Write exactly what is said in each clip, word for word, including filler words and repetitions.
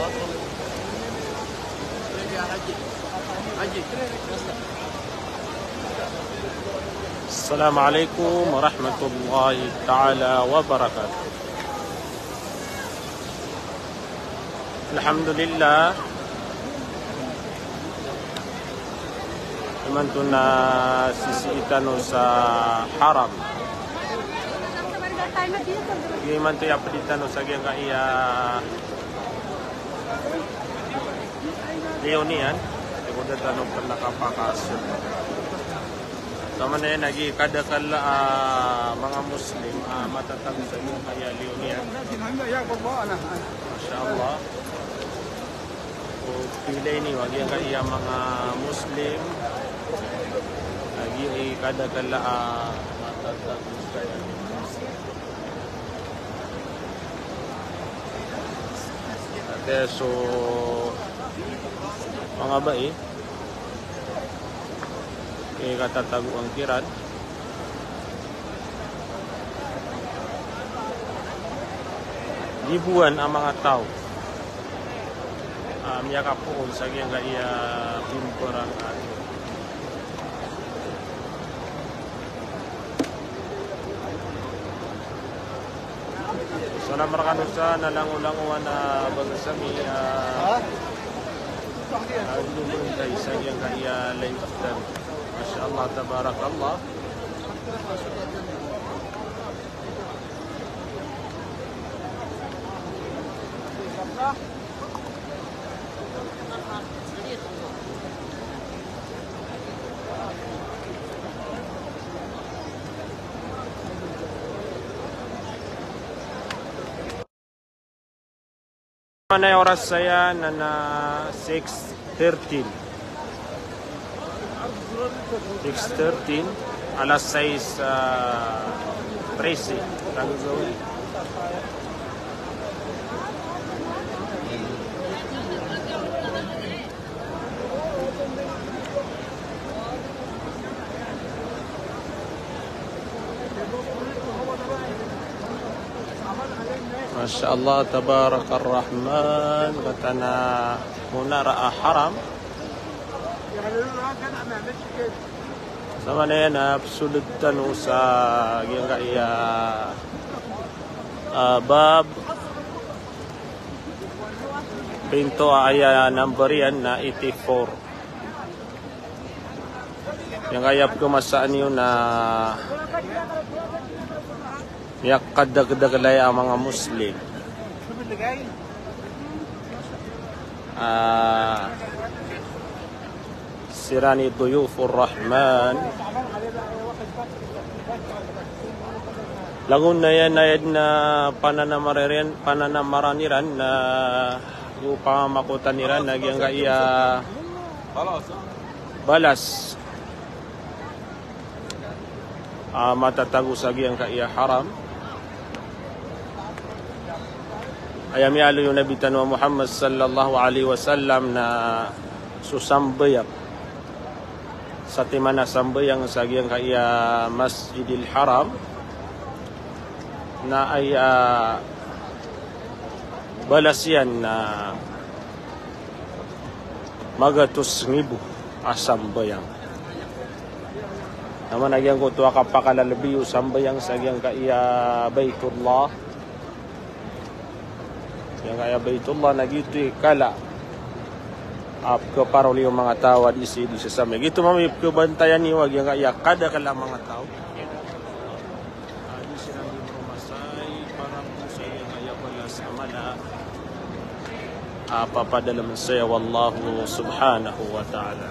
Assalamualaikum warahmatullahi taala wabarakatuh. Alhamdulillah, teman tuna sisi itano sa haram. Gimana tu ya peditano sa gyang iya Leonian, ikuda tanong pala kapakasyon. Sama na yan, nagi kada kala uh, mga Muslim uh, matatag sa iyo kaya Leonian. Masya Allah. O pilay ni wag yan kaya mga Muslim. Nagi kada kala uh, matatag sa iyo. Ate so mga bae. Kaya katatago ang kiran. Libuan ang mga tao. Um, Miyaka poon sa kiyang kaya pimporang ato. Salam marakanusa na langulanguan na bagasami. Uh, Lumang tayo sa kiyang kaya laiftan. Masya Allah, tabarakallah. Mana oras saya na na six thirteen. six thirteen, alas seis trece. Tanggal gawin. Masya Allah, tabarakar rahman. Katana muna ra'a haram. Sama na yan, absolut tanong sa yung kaya uh, bab pinto ay number yan na eighty-four. Yung kaya kumasaan yun na yak kadagdaglay ang mga Muslim. Ah... Uh, Sirani Duyufur Rahman. Lagun na yan na yan na pananamariran, pananamaraniran na upamakutan niran na yung kaya balas uh, matatago sa yung kaya haram. Ayam yalo yung nabitan wa Muhammad sallallahu alaihi wasallam na susambayak sa timana sambayang sa giyang kaya Masjidil Haram na ay uh, balas yan na magatus ngibu asambayang. Naman nagyang ko tuwa kapakalalabiyo sambayang sa giyang kaya Baitullah. Yang kaya Baitullah nagito'y kala ap ke parol yung mga tao di si di sa samay. Gitu mami kebantayan ni wag yang kaya kada kala mga tao. Di sila di rumasay para po sa yung kaya pala sa mala. Apa padalaman saya wallahu subhanahu wa ta'ala.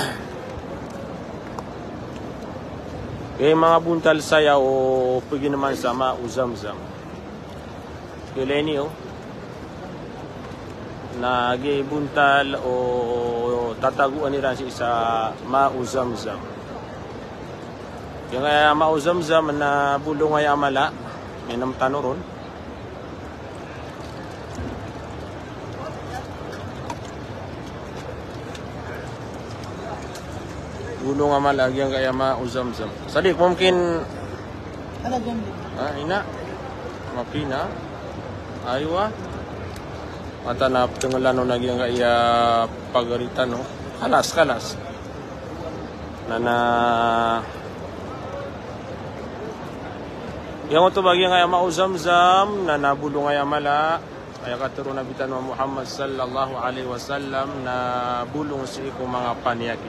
Kaya mga buntal saya o pagi naman sa mauzamzam. Kaya niyo nagi buntal o tataguan nila si sa mauzamzam. Yung kaya mauzamzam na bulong ay amala, may namtanoron. Bulong amala, yung kaya mauzamzam. Sadik, mungkin ah, ina, mapina, aywa. mata na tenggelan no naging kaya pagaritan no. Kalas kalas. Nana yang itu bagi nga mau Zamzam na nabulong nga mala kaya katuro na bitan wa Muhammad sallallahu alaihi wasallam na bulong si ko mga paniyaki.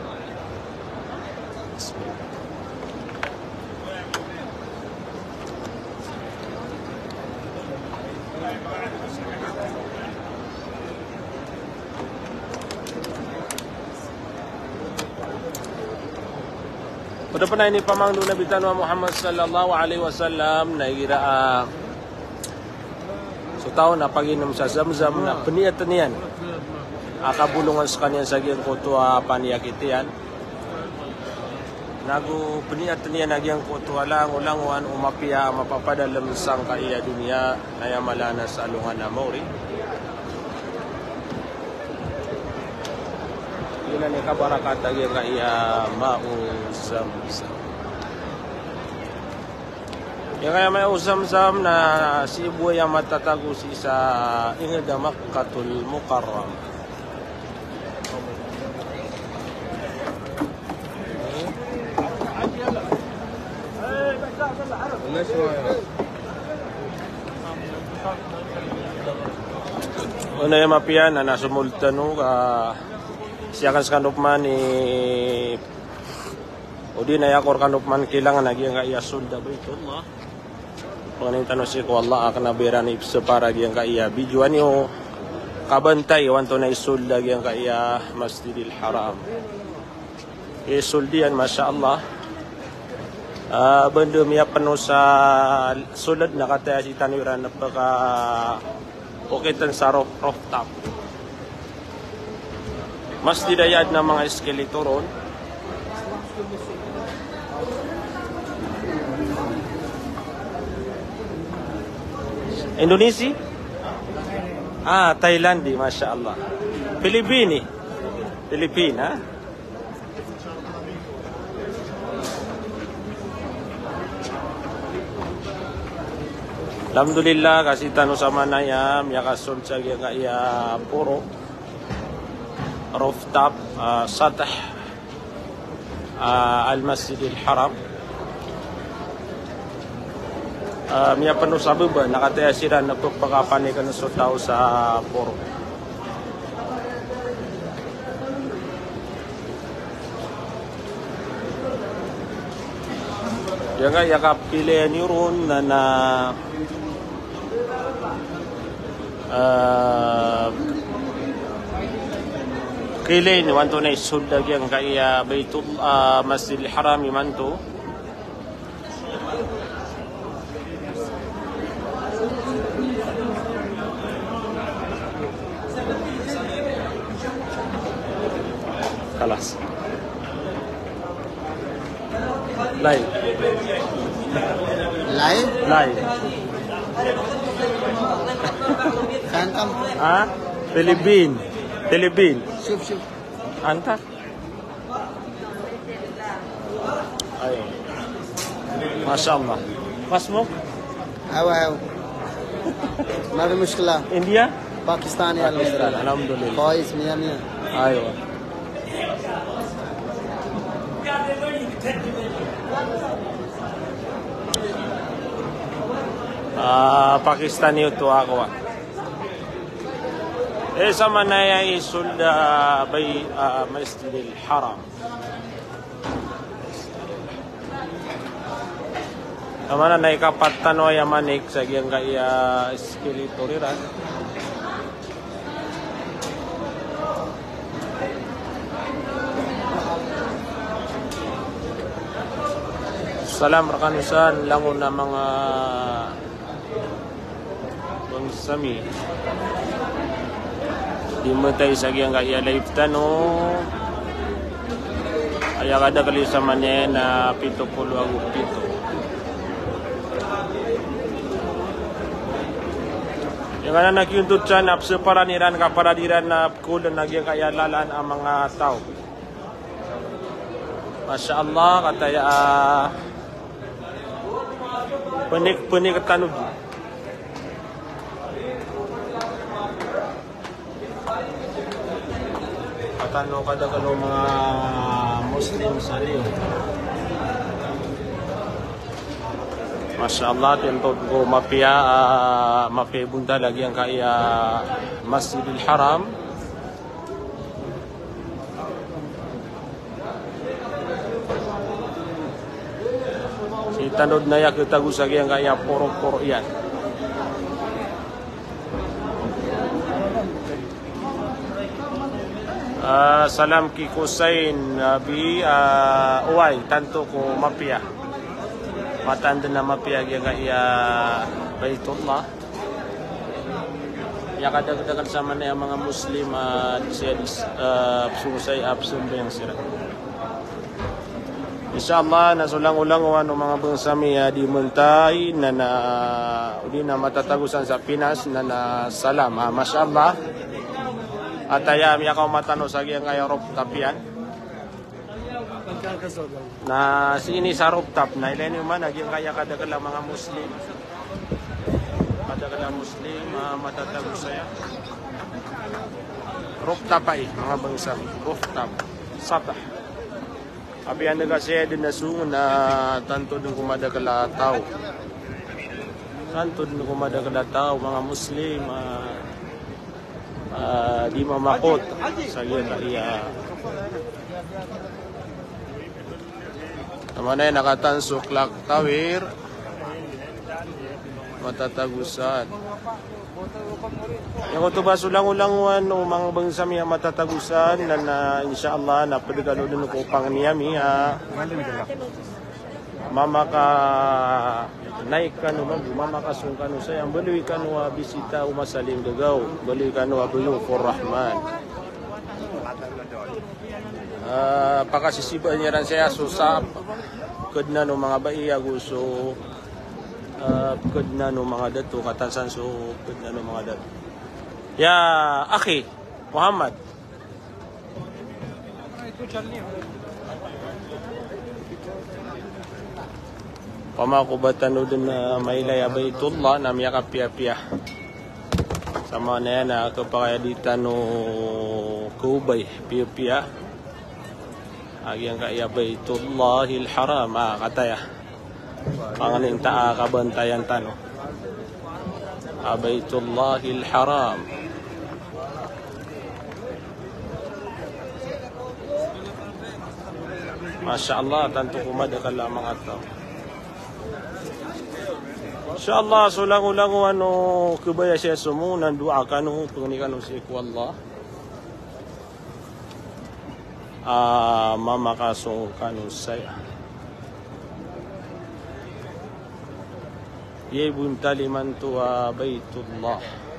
Pada pernah ini pamang na bitan wa Muhammad sallallahu alaihi wasallam na gira uh, so tao na paginom sa Zamzam na peniyatan niyan akabulungan sa kanyan sa giyang kutua paniyak itiyan nagu peniyatan niyan nagyang kutua lang ulanguan umapia mapapadalam sang kaiya dunia na yamalana sa alungan na Maori. Ina ni kabarakata yang kaya mau Zamzam. Yang kaya mau Zamzam na si ibu yang matatago si sa ingda Makkatul Mukarram. Una yung mapian na nasumultano ka siya kan kanupman ni o di na yakor kanupman kailangan lagi ang kaya sulda ba ito Allah panganin tanong si ko Allah akan nabira ni separa yang kaya bijuan yo kabantay wanto na isulda yang kaya Masjidil Haram isuldian Masya Allah uh, benda miya penuh sa sulad na kataya si tanwiran na pagka poketan sa rooftop. Mas didayad na mga eskelito ron. Indonesia? Ah, Thailand, Masya Allah. Pilipini? Pilipina? Alhamdulillah, kasih tanu sama nayam, ya kasun cagi kaya puro. Rooftop uh, satah uh, Al-Masjidil Haram uh, miya penuh sabuba nakataya sila na pagpakapan ni kanusutaw sa poro yan nga yakapilihan yun na na uh, Kilain wanto na isuldag yang kaya Baitul uh, Masjidil Haram manto. Kalas. Live. Live? Live. Phantom. Ah, Philippine. Philippine. شوف شوف أنت؟ أيوة ما شاء الله. ما اسمك؟ أيوة أيوة ما في مشكلة. إنديا؟ باكستاني باكستان الحمد لله. كويس مية مية. أيوة. Ah, Pakistani itu aku. Eh sama na ya isulda bay uh, Masjidil Haram. Sama na naikapatan o yamanik sa giyang kaya skilitoriran. Salam rakanusan langon na mga bangsami. Dimatay sa giyang kaya live tano ay kada kali sa mane na pito pulo ang pito yung na nakyuntut siya na paraniran kaparadiran na kulan na giyang kaya lalaan ang mga tao. Masya Allah kataya uh, penik-penik katanog tano kada kalo mga Muslim sa liyo. Masya Allah, tentod ko mapia, uh, mapia bunta lagi ang kaya Masjidil Haram. Si tanod na yak kita gusagi ang kaya poro-poro yan. Uh, salam ki Kusain Nabi uh, uway tanto ko mapia matanda na mapia yang kaya Baitullah ya kadang-kadang sama na yung mga Muslim at uh, siya uh, susay absun ba yung sira. Insyaallah nasulang-ulang ano mga bangsami uh, di muntay na na uli na matatagusan sa Pinas na na salam uh, masyaallah. At ayam ya kau matano sa giyang kaya rooftop yan. Na sini sa rooftop na ilan yung man naging kaya kadagala mga Muslim. Kadagala Muslim uh, matatago saya. Rooftop ay mga bangsam. Rooftop. Satah. Abiyan na kasi din na sungon na tanto din kumadagala tao. Tanto din kumadagala tao mga Muslim. Uh, Uh, di mamakot sa iyo kaya naman ay nakatansok lak tawir matatagusan yung ito ba sulang-ulanguan o mga bangsami ang matatagusan na, na insyaallah na padigalo din ko pang niyami ha mama ka naik kanu mag mama kasung kanu sayang beli kanu bisita umasalim gagaw beli kanu abulu for rahman uh, pakasisiba niya ran saya susap kedna no mga baiya gusto uh, kedna no mga dato katansan so kedna no mga dato ya akhi Muhammad pamakubatan din na mailay Baitullah na miya kapia-pia sama na yan na kapakayaditan no kubay pia-pia agi ang kaya Baitullahil Haram ah kataya pangaling taa kabantayan tano Baitullahil Haram Masya Allah tanto kumadakal lamang ato insyaallah sulang-ulang ano kubaya siya sumunan doa kanu pengnikan si ku Allah ah mama kaso kanu saya ye bunta liman tuwa Baitullah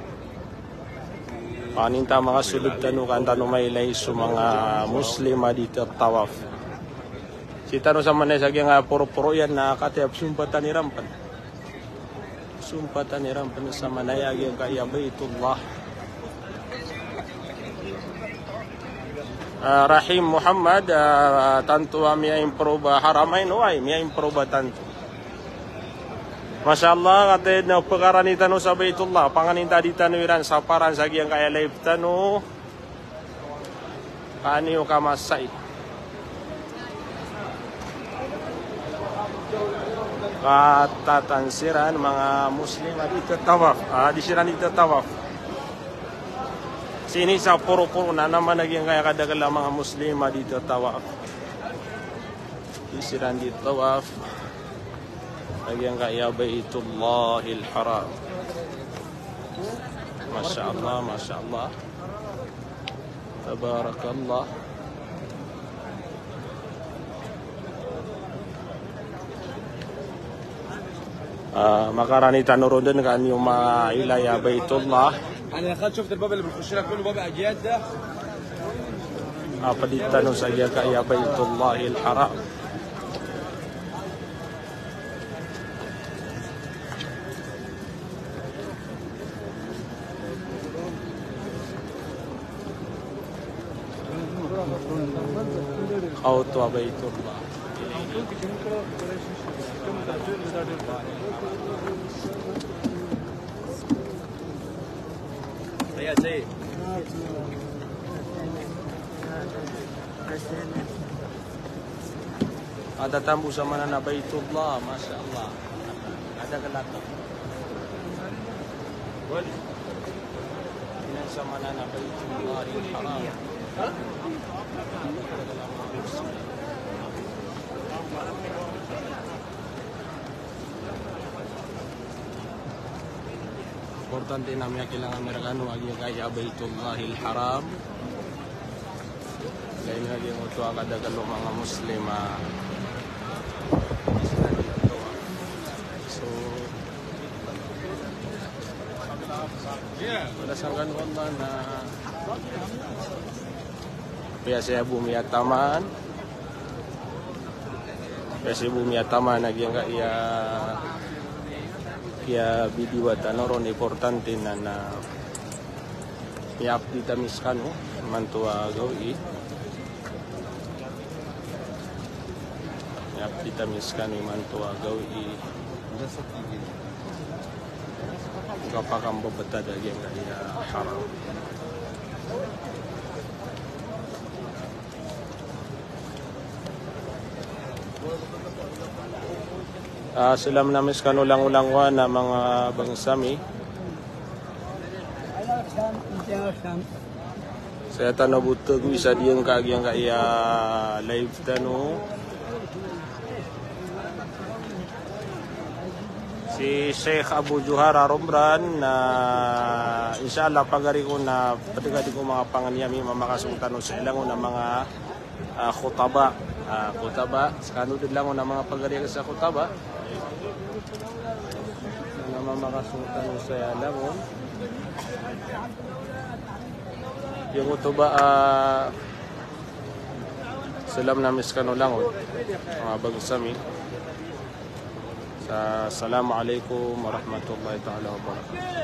paninta mga sulod tanu kan tanu mailay su mga Muslim dito tawaf si tanu sama na sa nga puro-puro yan na katiap sumpatan ni rampan sumpatan iram sama nayag yung kaya Baitullah uh, Rahim Muhammad uh, tanto uh, miya improve haramain oay miya improve tanto Masya Allah katid na pagkaran itano sa Baitullah panganinta di tanuiran sa paran sa giyang kaya live tano kaniyo kamasay katatansiran mga Muslim dito tawaf ah, di sila dito tawaf sini sa puro-puro na naman naging kaya kadagala mga Muslim dito tawaf di sila dito tawaf naging kaya Baitullahil Haram Masya Allah Masya Allah Tabarakallah آه مقارنة تنورودن كان يوم إلى يا بيت الله. أنا دخلت شفت الباب اللي بنخش لك كله باب أجياد ده. apa ditanu saja ke ya Baitullahil Haram. Kau tu Baitullah. يا سيد Ada tambu sa mana na Baitullah, Masya Allah. Ada gelato. Boleh. Ini sa mana na Baitullah al-Haram. Importante namin kailangan Amerikano agi kaya Baitullah al-Haram. Lain lagi mo ito kada kalo mga Muslim. So, berdasarkan Allah na biasa bumi ataman, biasa bumi ataman lagi yang iya iya bidiwa tanoron importante na na iap ditamiskan mo mantua gawi. Kita miskan iman tua gawi kapakam babata dagi yang kaya haram. Uh, sila menamiskan ulang-ulang na mga bangsami. Saya tanah buta bisa dia kagi yang kaya live tanu. Si Sheikh Abu Juhara Romran na uh, inshallah pagari ko na patigadi ko mga panganyami mamakasuntano sa ilang na mga uh, khutaba uh, khutaba skano din lang na mga pagari sa khutaba na mamakasuntano sa ilang yung khutaba uh, salam na miskano lang mga bagsami. Assalamualaikum warahmatullahi taala wabarakatuh.